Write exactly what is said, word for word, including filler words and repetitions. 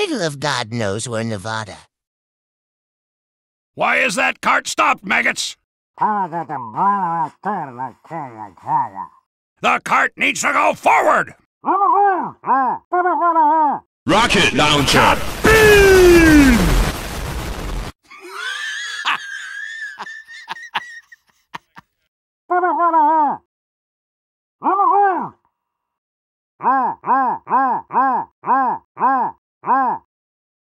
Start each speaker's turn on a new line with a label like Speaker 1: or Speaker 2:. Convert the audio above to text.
Speaker 1: middle of God knows where, Nevada.
Speaker 2: Why is that cart stopped, maggots? The cart needs to go forward!
Speaker 3: Rocket launcher!
Speaker 2: Beam!
Speaker 4: Ah, ah, ah, ah, ah, ah, ah.